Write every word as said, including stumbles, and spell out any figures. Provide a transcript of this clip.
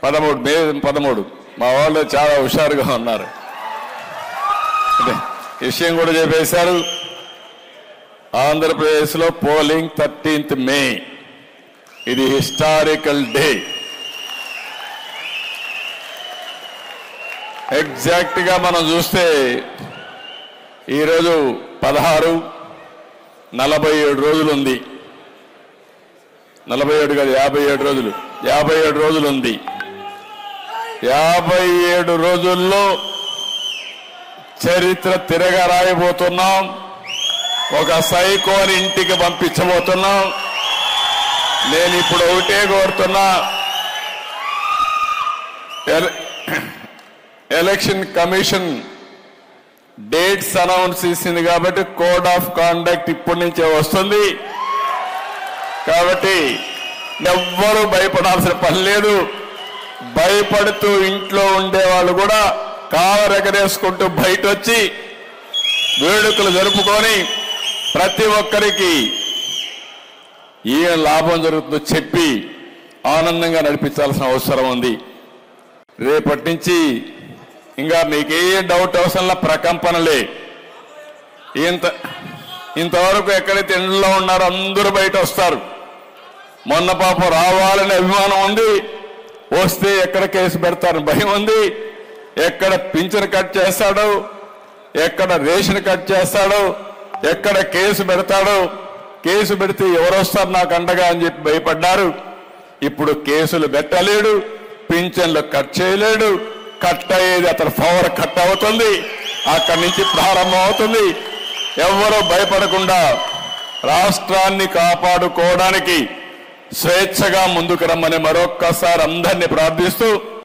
పదమూడు మే పదమూడు మా వాళ్ళు చాలా హుషారుగా ఉన్నారు. విషయం కూడా చెప్పేశారు. ఆంధ్రప్రదేశ్లో పోలింగ్ థర్టీన్త్ మే. ఇది హిస్టారికల్ డే. ఎగ్జాక్ట్ గా మనం చూస్తే ఈరోజు పదహారు నలభై ఏడు రోజులు ఉంది. నలభై ఏడు కాదు యాభై ఏడు రోజులు యాభై ఏడు రోజులు ఉంది. యాభై ఏడు రోజుల్లో చరిత్ర తిరగ రాయబోతున్నాం. ఒక సైకోని ఇంటికి పంపించబోతున్నాం. నేను ఇప్పుడు ఒకటే కోరుతున్నా, ఎలక్షన్ కమిషన్ డేట్స్ అనౌన్స్ చేసింది కాబట్టి కోడ్ ఆఫ్ కాండక్ట్ ఇప్పటి నుంచే వస్తుంది. కాబట్టి ఎవ్వరూ భయపడాల్సిన పని లేదు. భయపడుతూ ఇంట్లో ఉండేవాళ్ళు కూడా కాలరెగరేసుకుంటూ బయట వచ్చి వేడుకలు జరుపుకొని ప్రతి ఒక్కరికి ఏ లాభం జరుగుతుందో చెప్పి ఆనందంగా నడిపించాల్సిన అవసరం ఉంది. రేపటి నుంచి ఇంకా మీకే డౌట్ అవసరంలా ప్రకంపనలే. ఇంత ఇంతవరకు ఎక్కడైతే ఇంట్లో ఉన్నారో అందరూ బయట వస్తారు. మొన్న పాపం రావాలనే అభిమానం ఉంది, వస్తే ఎక్కడ కేసు పెడతారని భయం ఉంది. ఎక్కడ పింఛన్ కట్ చేస్తాడో, ఎక్కడ రేషన్ కట్ చేస్తాడో, ఎక్కడ కేసు పెడతాడో, కేసు పెడితే ఎవరు వస్తారు నాకు అండగా అని చెప్పి భయపడ్డారు. ఇప్పుడు కేసులు పెట్టలేడు, పింఛన్లు కట్ చేయలేడు. కట్ అయ్యేది అతని పవర్ కట్ అవుతుంది, అక్కడి నుంచి ప్రారంభం అవుతుంది. ఎవరూ భయపడకుండా రాష్ట్రాన్ని కాపాడుకోవడానికి స్వేచ్ఛగా ముందుకు రమ్మని మరొక్కసారి అందరినీ ప్రార్థిస్తూ